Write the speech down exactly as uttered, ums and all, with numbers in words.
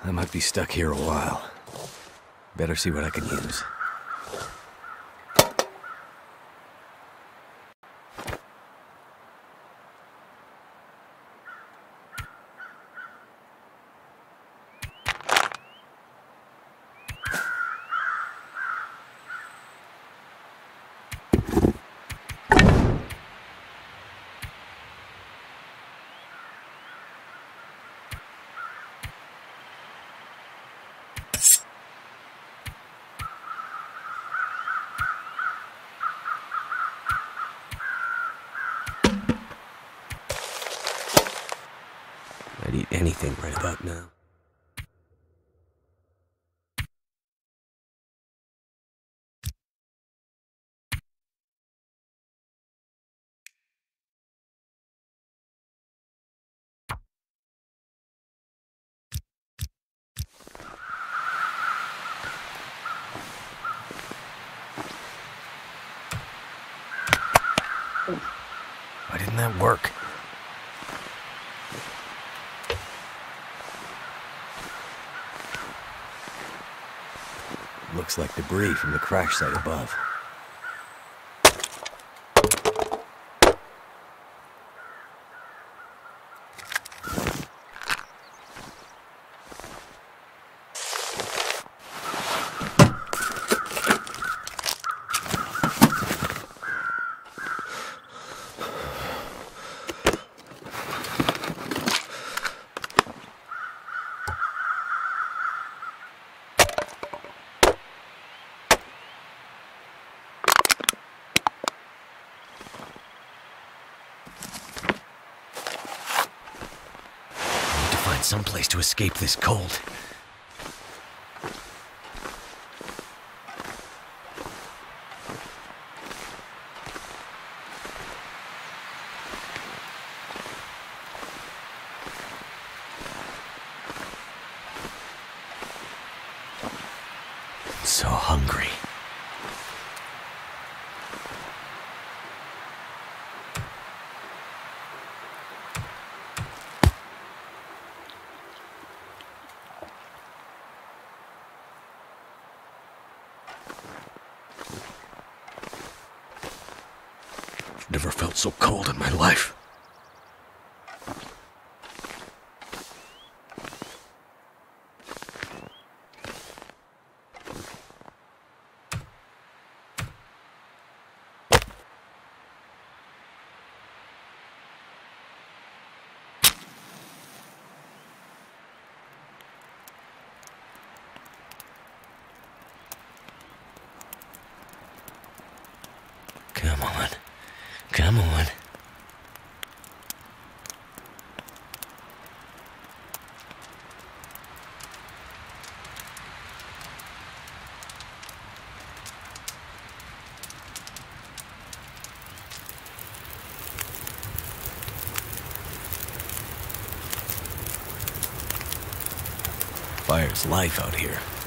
I might be stuck here a while. Better see what I can use. I'd eat anything right about now. Why didn't that work? Looks like debris from the crash site above. Some place to escape this cold. So hungry. Never felt so cold in my life. Come on. Come on. Fire's life out here.